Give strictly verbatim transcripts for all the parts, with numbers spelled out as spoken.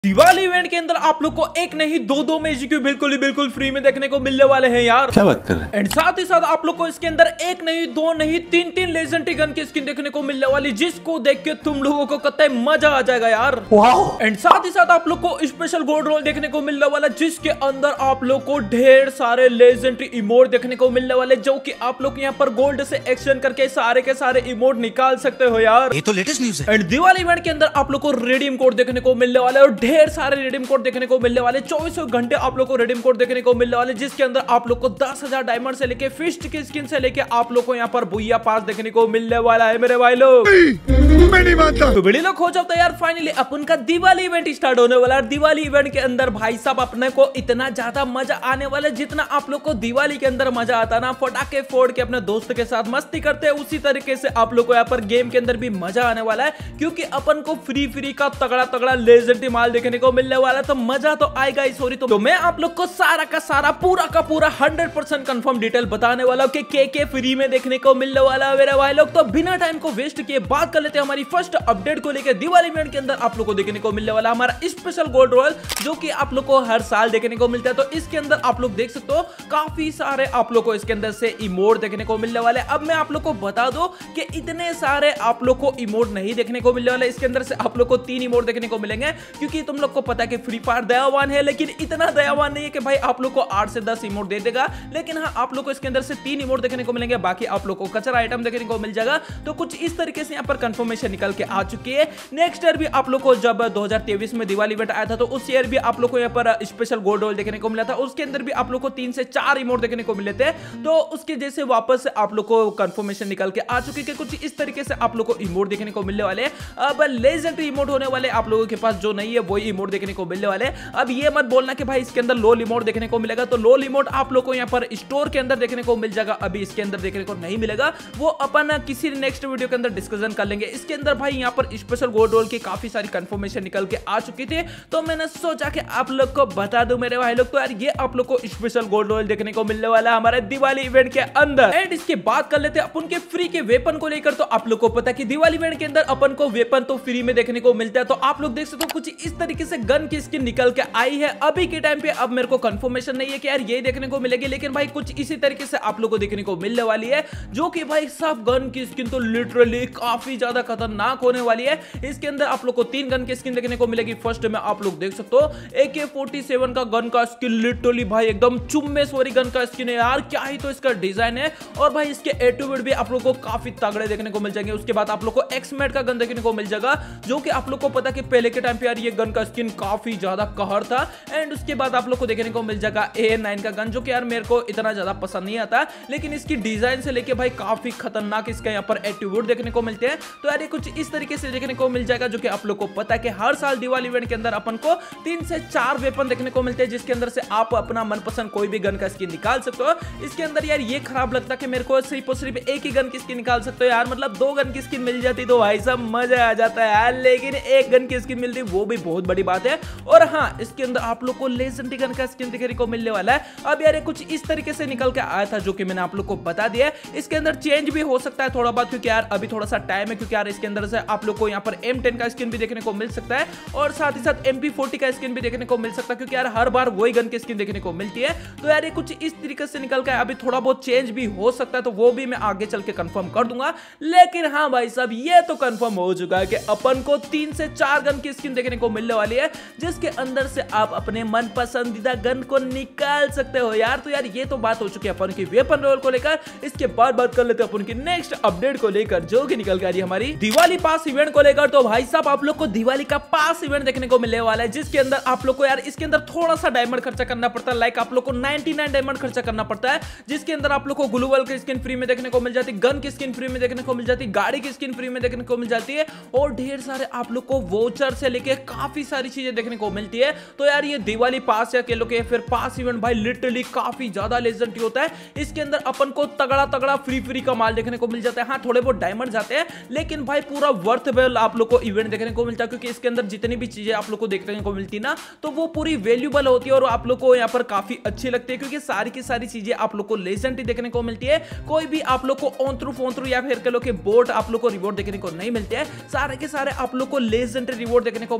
Diwali event के अंदर आप लोग को एक नहीं दो दो मैजिक बिल्कुल ही बिल्कुल फ्री में देखने को मिलने वाले हैं यार। क्या बात कर रहे हैं? एंड साथ ही साथ आप लोग को इसके अंदर एक नहीं दो नहीं तीन तीन लेजेंडरी गन की स्किन देखने को मिलने वाली, जिसको देख के तुम लोगों को कतई मजा आ जाएगा यार। एंड साथ ही साथ आप लोग को स्पेशल गोल्ड रोल देखने को मिलने वाला, जिसके अंदर आप लोग को ढेर सारे लेजेंडरी इमोट देखने को मिलने वाले, जो कि आप लोग यहाँ पर गोल्ड से एक्सचेंज करके सारे के सारे इमोट निकाल सकते हो यार। ये तो लेटेस्ट न्यूज़ है। एंड दिवाली इवेंट के अंदर आप लोग को रिडीम कोड देखने को मिलने वाला है और ढेर सारे रिडीम कोड देखने को मिलने वाले। चौबीसों घंटे आप लोग को रिडीम कोड देखने को मिलने वाले, जिसके अंदर आप लोग को दस हजार डायमंड से लेके फिस्ट की स्किन से लेके आप लोग को यहाँ पर बुइया पास देखने को मिलने वाला है मेरे भाई लोग। मैं नहीं मानता। तो बड़ी लोग हो जाता है यार, फाइनली अपन का दिवाली इवेंट स्टार्ट होने वाला है। दिवाली इवेंट के अंदर भाई साहब अपने को इतना ज्यादा मजा आने वाला है, जितना आप लोग को दिवाली के अंदर मजा आता ना फटाके फोड़ के अपने दोस्त के साथ मस्ती करते हैं, उसी तरीके से आप लोग को यहाँ पर गेम के अंदर भी मजा आने वाला है, क्योंकि अपन को फ्री फ्री का तगड़ा तगड़ा लेजेंडरी माल देखने को मिलने वाला है। तो मजा तो आएगा ही सॉरी। तो मैं आप लोग को सारा का सारा पूरा का पूरा हंड्रेड परसेंट कंफर्म डिटेल बताने वाला हूँ कि के के फ्री में देखने को मिलने वाला है मेरे भाई लोग। तो बिना टाइम को वेस्ट किए बात कर लेते हैं हमारी फर्स्ट अपडेट को लेकर। दिवाली इवेंट के अंदर आप लोग को देखने को मिलने वाला हमारा स्पेशल गोल्ड रॉयल, जो कि आप लोग को हर साल देखने को मिलता है। तो इसके अंदर आप लोग देख सकते हो काफी सारे आप लोग को इसके अंदर से इमोट देखने को मिलने वाले। अब मैं आप लोग को बता दूं कि इतने सारे आप लोग को इमोट नहीं देखने को मिलने वाले। इसके अंदर से आप लोग को तीन इमोट देखने को मिलेंगे, क्योंकि तुम लोग को पता है कि फ्री फायर दयावान है, लेकिन इतना दयावान नहीं है कि भाई आप लोग को आठ से दस इमोट दे देगा। लेकिन हाँ, आप लोग को इसके अंदर से तीन इमोट देखने को मिलेंगे, बाकी आप लोग को कचरा आइटम देखने को मिल जाएगा। तो कुछ इस तरीके से यहाँ पर कंफर्मेशन निकल के आ चुकी है। नेक्स्ट ईयर भी आप लोग को जब दो हज़ार तेईस में दिवाली इवेंट आया था, तो उस ईयर भी आप लोग को यहाँ पर स्पेशल गोल्ड रोल देखने को मिला था। उसके अंदर भी आप लोग को तीन से चार इमोट देखने को मिले थे। तो उसके जैसे वापस आप लोग को कंफर्मेशन निकल के आ चुकी है, कुछ इस तरीके से आप लोग को इमोट देखने को मिलने वाले। अब लेजेंडरी इमोट होने वाले आप लोगों के पास, जो नहीं है वही इमोट देखने को मिलने वाले। अब ये मत बोलना कि भाई इसके अंदर लोल इमोट देखने को मिलेगा। तो लोल इमोट आप लोग को यहाँ पर स्टोर के अंदर देखने को मिल जाएगा, अभी इसके अंदर देखने को नहीं मिलेगा। वो अपन किसी नेक्स्ट वीडियो के अंदर डिस्कशन कर लेंगे। इसके अंदर भाई यहाँ पर स्पेशल गोल्ड रोल की काफी सारी कंफर्मेशन निकल के आ चुकी थी, तो मैंने सोचा कि आप लोग को बता दूं मेरे भाई लोग। तो यार ये आप लोग को स्पेशल गोल्ड रोल देखने को मिलने वाला है हमारे दिवाली इवेंट के अंदर। एंड इसके बात कर लेते हैं अपन के फ्री के वेपन को लेकर। तो आप लोग को पता है कि दिवाली इवेंट के अंदर अपन को वेपन तो फ्री में देखने को मिलता है। तो आप लोग देख सकते हो कुछ इस तरीके से गन की स्किन निकल के आई है अभी के टाइम पे। अब मेरे को कंफर्मेशन नहीं है कि यार ये देखने को मिलेगी, लेकिन भाई कुछ इसी तरीके से आप लोग को देखने को मिलने वाली है, जो कि भाई सब गन की स्किन तो लिटरली काफी ज्यादा खतरनाक होने वाली है। इसके अंदर आप लोग को तीन गन की स्किन देखने को मिलेगी। फर्स्ट में आप लोग देख सकते हो ए के फोर्टी सेवन का गन का स्किन, लिटरली भाई एकदम चुम्मेश्वरी गन का स्किन है यार, क्या ही तो इसका डिजाइन है। और भाई इसके एट्रीब्यूट भी आप लोग को काफी तगड़े देखने को मिल जाएंगे। उसके बाद आप लोग को एक्समेट का गन देखने को मिल जाएगा, जो कि आप लोग को पता कि पहले के टाइम पे यार ये गन का स्किन काफी ज्यादा कहर था। एंड उसके बाद आप लोग को देखने को मिल जाएगा ए नाइन का गन, जो कि यार मेरे को इतना ज्यादा पसंद नहीं आता, लेकिन इसकी डिजाइन से लेके भाई काफी खतरनाक इसका यहाँ पर एट्रीब्यूट देखने को मिलते हैं। तो यार ये कुछ इस तरीके से देखने को मिल जाएगा, जो कि आप लोग को पता है कि हर साल दिवाली इवेंट के अंदर अपन को तीन से चार वेपन देखने को मिलते हैं, जिसके अंदर से आप अपना मनपसंद कोई भी गन का स्किन निकाल सकते हो। इसके अंदर यार ये खराब लगता है कि मेरे को सिर्फ और सिर्फ एक ही गन की स्किन निकाल सकते हो यार, मतलब दो गन की स्किन मिल जाती तो भाई सब मजा आ जाता है यार, लेकिन एक गन की स्किन मिलती वो भी बहुत बड़ी बात है। और हाँ, इसके अंदर आप लोग को लेजेंडरी गन का स्किन देखने को मिलने वाला है। अब यार कुछ इस तरीके से निकल के आया था, जो कि मैंने आप लोग को बता दिया है। इसके अंदर चेंज भी हो सकता है थोड़ा बहुत, क्योंकि यार अभी थोड़ा सा टाइम है, क्योंकि यार इसके अंदर से आप लोग को यहाँ पर एम टेन का स्किन भी देखने को मिल सकता है, और साथ ही साथ एम पी फोर्टी का स्किन भी देखने को मिल सकता है, क्योंकि यार हर बार वही गन की स्किन देखने को मिलती है। तो यार ये कुछ इस तरीके से निकल के अभी थोड़ा बहुत चेंज भी हो सकता है, तो वो भी मैं आगे चल के कंफर्म कर दूंगा। लेकिन हाँ भाई साहब, ये तो कंफर्म हो चुका है कि अपन को तीन से चार गन की स्किन देखने को मिलने वाली है, जिसके अंदर से आप अपने मन पसंदीदा गन को निकाल सकते हो यार। तो यार ये तो बात हो चुकी है अपन की वेपन रोल को लेकर। इसके बाद बात कर लेते हैं अपन की नेक्स्ट अपडेट को लेकर, जो कि निकल के आ रही है हमारी दिवाली पास इवेंट को लेकर। तो भाई साहब आप लोग को दिवाली का पास इवेंट देखने को मिलने वाला है, जिसके अंदर आप लोग को यार इसके अंदर थोड़ा सा डायमंड खर्चा करना पड़ता है। लाइक आप लोग को निन्यानवे डायमंड खर्चा करना पड़ता है, जिसके अंदर आप लोग को ग्लूवल की स्किन फ्री में देखने को मिल जाती है, गन की स्किन फ्री में देखने को मिल जाती है, गाड़ी की स्किन फ्री में देखने को मिल जाती है, और ढेर सारे आप लोग को वोचर से लेके काफी सारी चीजें देखने को मिलती है। तो यार ये दिवाली पास या कह लो कि फिर पास इवेंट भाई लिटरली काफी ज्यादा लेजेंडरी होता है। इसके अंदर अपन को तगड़ा तगड़ा फ्री फ्री का माल देखने को मिल जाता है। हाँ, थोड़े बहुत डायमंड जाते हैं, लेकिन भाई पूरा वर्थेबल आप लोग को इवेंट देखने को मिलता है, क्योंकि इसके अंदर जितनी भी चीजें आप लोग को देखने को मिलती है ना, तो वो पूरी वैल्यूबल होती है और आप लोग को यहाँ पर काफी अच्छी लगती है, क्योंकि सारी की सारी चीजें आप लोग को लेजेंडरी देखने को मिलती है। कोई भी आप लोग को ऑन फोन या फिर कह लो कि बोट आप लोग को रिवॉर्ड देखने को नहीं मिलते हैं, सारे के सारे आप लोग को लेजेंडरी रिवॉर्ड देखने को मिलते हैं, जिसके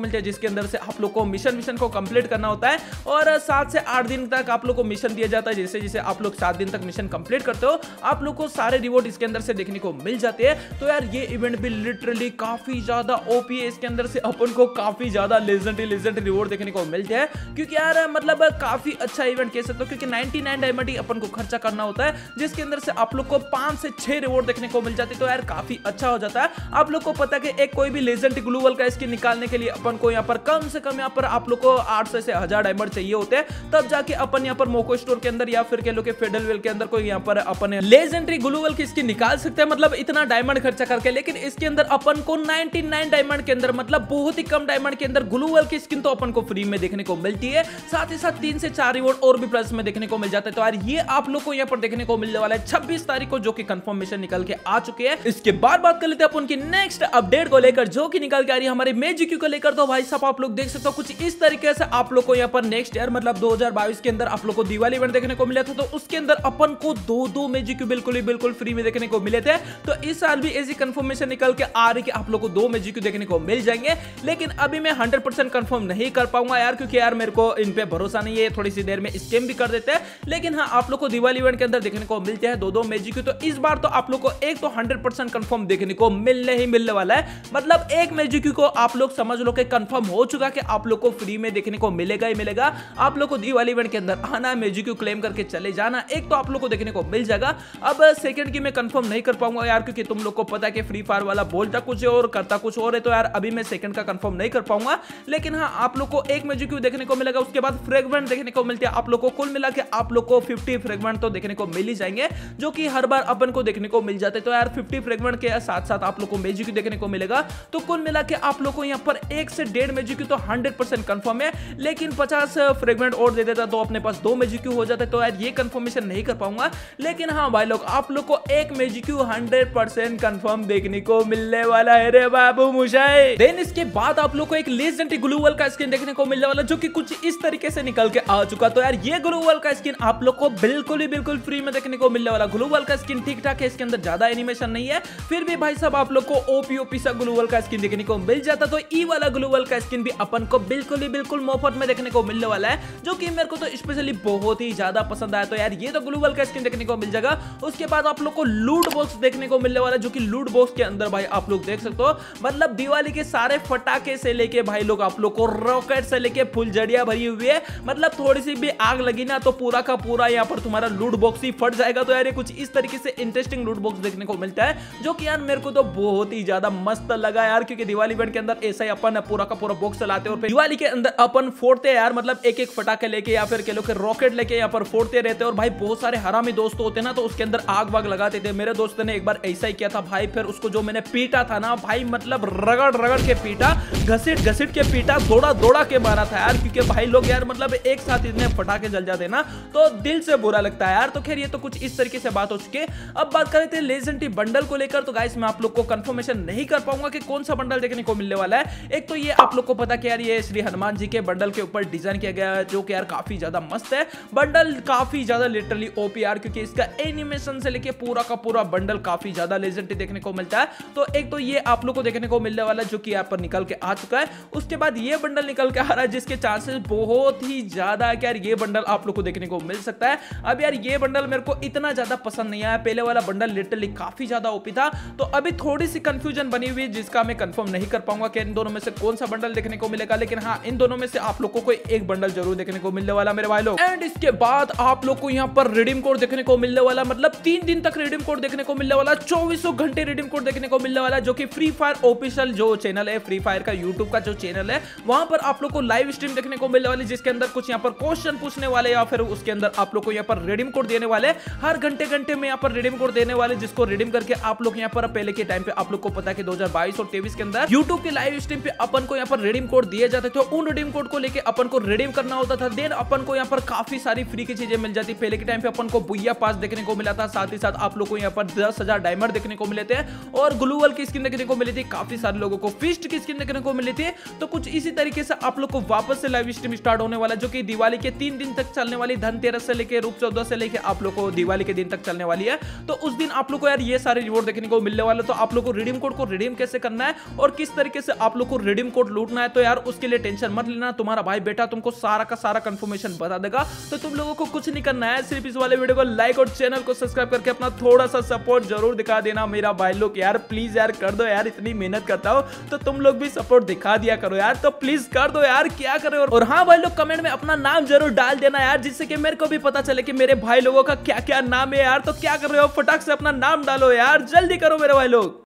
अंदर से आप लोग को मिशन मिशन को कंप्लीट करना होता है और सात से आठ दिन तक आप लोग को मिशन दिया जाता है। जैसे जैसे आप लोग सात दिन तक मिशन कंप्लीट करते हो आप लोग को सारे रिवॉर्ड इसके अंदर से देखने को मिल जाते हैं। तो यार ये इवेंट भी लिटरली काफी ज्यादा ओपी है, इसके अंदर से अपन को काफी ज्यादा लेजेंडरी लेजेंडरी रिवॉर्ड देखने को मिलते हैं, क्योंकि यार मतलब काफी अच्छा इवेंट कह सकते हो, क्योंकि निन्यानवे डायमंड ही अपन को खर्चा करना होता है जिसके अंदर से आप लोग को पांच से छह रिवॉर्ड देखने को मिल जाते हैं। तो यार काफी अच्छा हो जाता है। आप लोग को पता है कि एक कोई भी लेजेंडरी ग्लूवल का स्किन निकालने के लिए अपन को यहाँ पर कम से कम यहाँ पर आप लोग को आठ सौ से हजार डायमंड चाहिए होते हैं, तब जाके अपन यहाँ पर मोको स्टोर के अंदर या फिर कह लो कि फेडरल वेल के अंदर कोई यहाँ पर अपन लेजेंडरी ग्लूवल की स्किन निकाल सकते हैं, मतलब इतना डायमंड खर्चा करके। लेकिन इसके अंदर अपन को निन्यानवे डायमंड के अंदर मतलब बहुत ही कम डायमंड के अंदर ग्लूवल की स्किन तो अपन को फ्री में देखने को मिलती है, साथ ही साथ तीन से चार रिवॉर्ड और भी प्लस में देखने को मिल जाता है। तो यार ये आप लोग को यहाँ पर देखने को मिलने वाला है छब्बीस तारीख को, जो कि कंफर्मेशन निकल के आ चुके हैं। इसके बाद बात कर लेते हैं अपन की नेक्स्ट अपडेट को लेकर, जो कि निकल के आ रही है हमारे मैजिक को लेकर। तो भाई साहब आप लोग देख सकते हो कुछ इस तरीके से आप लोग को यहाँ पर नेक्स्ट ईयर मतलब दो हज़ार बाईस के अंदर आप लोग को दिवाली इवेंट देखने को मिला था, तो उसके अंदर अपन को दो दो मैजिक बिल्कुल ही बिल्कुल फ्री में देखने को मिले थे। तो इस साल भी ऐसी कंफर्मेशन निकल के आ रही कि आप लोग को दो मैजिक देखने को मिल जाएंगे, लेकिन अभी मैं हंड्रेड परसेंट कंफर्म नहीं कर पाऊंगा यार, क्योंकि यार मेरे को इन पे भरोसा नहीं है, थोड़ी सी देर में स्कैम भी कर देते हैं। लेकिन हाँ आप लोग को दिवाली इवेंट के अंदर देखने को मिलते हैं दो दो मैजिक, तो इस बार तो आप लोग को एक तो हंड्रेड परसेंट कंफर्म देखने को मिलने ही मिलने वाला है। मतलब एक मैजिक को आप लोग समझ लो कि कंफर्म हो चुका कि आप लोग को फ्री में देखने को मिलेगा ही मिलेगा। आप लोग को दिवाली इवेंट के अंदर आना, मैजिक क्लेम करके चले जाना, एक तो आप लोग को देखने को मिल जाएगा। अब सेकंड की मैं कंफर्म नहीं कर पाऊंगा यार, क्योंकि तुम लोग को पता है कि फ्री फायर वाला बोलता कुछ है और करता कुछ और है, तो यार अभी मैं सेकंड का कंफर्म नहीं कर पाऊंगा। लेकिन हाँ आप लोग को एक मैजिक देखने को मिलेगा, उसके बाद फ्रेगमेंट देखने को मिलते हैं आप लोग को। कुल मिला के आप लोग को पचास फ्रेगमेंट तो देखने को मिल ही जाएंगे, जो कि हर बार अपन को देखने को मिल जाते हैं। तो यार पचास फ्रेगमेंट के साथ साथ आप लोग को मैजिक देखने को मिलेगा। तो कुल मिला के आप लोग को यहाँ पर एक से डेढ़ मैजिक तो हंड्रेड परसेंट कंफर्म है, लेकिन पचास फ्रेगमेंट और दे देता तो अपने पास दो मैजिक हो जाता है। तो यार ये कंफर्मेशन नहीं कर पाऊंगा, लेकिन हाँ भाई लोग आप लोग को एक मैजिक हंड्रेड परसेंट कंफर्म देखने को मिलने वाला है रे बाबू मुशाई। देन इसके बाद आप लोग को एक लेजेंडरी ग्लूवल का स्किन देखने को मिलने वाला, जो कि कुछ इस तरीके से निकल के आ चुका। तो यार ये ग्लूवल का स्किन आप लोग को बिल्कुल ही बिल्कुल फ्री में देखने को मिलने वाला। ग्लूवल का स्किन ठीक ठाक है, इसके अंदर ज्यादा एनिमेशन नहीं है, फिर भी भाई साहब आप लोग को ओपी ओपी सा ग्लूवल का स्किन देखने को मिल जाता। तो ई वाला ग्लूवल का स्किन भी अपन को बिल्कुल ही बिल्कुल मुफ्त में देखने को मिलने वाला है, जो कि मेरे को तो स्पेशली बहुत ही ज्यादा पसंद आया। तो यार ये तो ग्लूवल का स्किन देखने को मिल जाएगा। उसके बाद आप लोग को लूट बॉक्स देखने को मिलने वाला, जो कि लूट बॉक्स के अंदर भाई आप लोग देख सकते हो मतलब दिवाली के सारे फटाके से लेके भाई लोग आप लोग को रॉकेट से लेके फुलझड़ियां भरी हुई है, मतलब थोड़ी सी भी आग लगी ना तो पूरा का पूरा यहाँ पर तुम्हारा लूट बॉक्स ही फट जाएगा। तो यार ये कुछ इस तरीके से इंटरेस्टिंग लूट बॉक्स देखने को मिलता है, जो कि यार मेरे को तो बहुत ही ज्यादा मस्त लगा यार, क्योंकि दिवाली इवेंट के अंदर ऐसा ही अपन पूरा का पूरा बॉक्स चलाते हैं और दिवाली के अंदर अपन फोड़ते यार, मतलब एक एक फटाके लेके या फिर कह लो कि रॉकेट लेके यहाँ पर फोड़ते रहते हैं। और भाई बहुत सारे हरामी दोस्त होते हैं ना, तो उसके अंदर आग वाग लगाते थे। मेरे दोस्त ने एक बार ऐसा ही किया था भाई, फिर उसको जो मैंने पीटा था ना भाई, मतलब रगड़ रगड़ के पीटा, घसीट घसीट के पीटा, दौड़ा दौड़ा के मारा था यार, क्योंकि भाई लोग यार मतलब एक साथ इतने फटाके जल जाते ना तो दिल से बुरा लगता है यार। तो खैर ये तो कुछ इस तरीके से बात हो चुकी है। अब बात करते हैं लेजेंडरी बंडल को लेकर। तो गाइस मैं आप लोग को कंफर्मेशन नहीं कर पाऊंगा कि कौन सा बंडल देखने को मिलने वाला है। एक तो ये आप लोग को पता कि यार ये श्री हनुमान जी के बंडल के ऊपर डिजाइन किया गया है, जो कि यार काफी ज्यादा मस्त है। बंडल काफी ज्यादा लिटरली ओपी यार, क्योंकि इसका एनिमेशन से लेके पूरा का पूरा बंडल काफी ज्यादा लेजेंडरी देखने को मिलता है। तो एक तो ये आप लोग को देखने को मिलने वाला, जो कि यहाँ पर निकल के आ चुका है। उसके बाद ये बंडल निकल के आ रहा है, जिसके चांसेस बहुत ही ज्यादा है कि यार ये बंडल आप लोग को देखने को मिल सकता है। अब यार ये बंडल मेरे को इतना ज्यादा पसंद नहीं आया, पहले वाला बंडल लिटरली काफी ज्यादा ओपी था। तो अभी थोड़ी सी कंफ्यूजन बनी हुई, जिसका मैं कंफर्म नहीं कर पाऊंगा कि इन दोनों में से कौन सा बंडल देखने को मिलेगा। लेकिन हाँ इन दोनों में से आप लोग को कोई एक बंडल जरूर देखने को मिलने वाला मेरे भाई लोग। एंड इसके बाद आप लोग को यहाँ पर रिडीम कोड देखने को मिलने वाला, मतलब तीन दिन तक रिडीम कोड देखने को मिलने वाला, चौबीसों घंटे रिडीम कोड देखने को मिलने वाला, जो कि फ्री फायर ऑफिशियल जो चैनल है, फ्री फायर का यूट्यूब का जो चैनल है, वहां पर आप लोग को लाइव स्ट्रीम देखने को मिलने वाली, जिसके अंदर कुछ यहाँ पर क्वेश्चन पूछने वाले या फिर उसके अंदर आप लोग को यहाँ पर रिडीम कोड देने वाले, हर घंटे घंटे में यहाँ पर रिडीम कोड देने वाले, जिसको रिडीम करके आप लोग यहाँ पर पहले के टाइम पे आप लोग को पता है कि दो हज़ार बाईस और तेईस के अंदर यूट्यूब के लाइव स्ट्रीम पे अपन को यहाँ पर रिडीम कोड दिए जाते थे। उन रिडीम कोड को लेके अपन को रिडीम करना होता था, देन अपन को यहाँ पर काफी सारी फ्री की चीजें मिल जाती। पहले के टाइम पे अपन को बुइया पास देखने को मिला था, साथ ही साथ आप लोग को यहाँ पर दस हजार डायमंड देखने को मिले थे और ग्लूवल की स्किन देखने को मिली थी, काफी सारे लोगों को फिस्ट की स्किन देखने को मिली थी। तो कुछ इसी तरीके से आप लोग को वापस से लाइव स्ट्रीम स्टार्ट होने वाला, जो कि दिवाली के तीन दिन तक चलने वाली, धनतेरस से लेके रूप चौदह से लेके आप लोग को दिवाली के दिन तक चलने वाली है। तो उस दिन आप लोग को यार ये सारे रिवॉर्ड देखने को मिलने वाले। तो आप लोग को रिडीम कोड को रिडीम कैसे करना है और किस तरीके से आप लोग को रिडीम कोड लूटना है तो यार उसके लिए टेंशन मत लेना, तुम्हारा भाई बेटा तुमको सारा का सारा कंफर्मेशन बता देगा। तो तुम लोगों को कुछ नहीं करना है, सिर्फ इस वाले वीडियो को लाइक और चैनल को सब्सक्राइब करके अपना थोड़ा सा सपोर्ट जरूर दिखा देना मेरा भाई लोग। यार प्लीज यार कर दो यार, इतनी मेहनत करता हो तो तुम लोग भी सपोर्ट दिखा दिया करो यार, तो प्लीज कर दो यार, क्या करे। और हाँ भाई लोग कमेंट में अपना नाम जरूर डाल देना यार, जिससे कि मेरे को भी पता चले कि मेरे भाई लोगों का क्या क्या नाम है यार। तो क्या कर रहे हो, फटाक से अपना नाम डालो यार, जल्दी करो मेरे भाई लोग।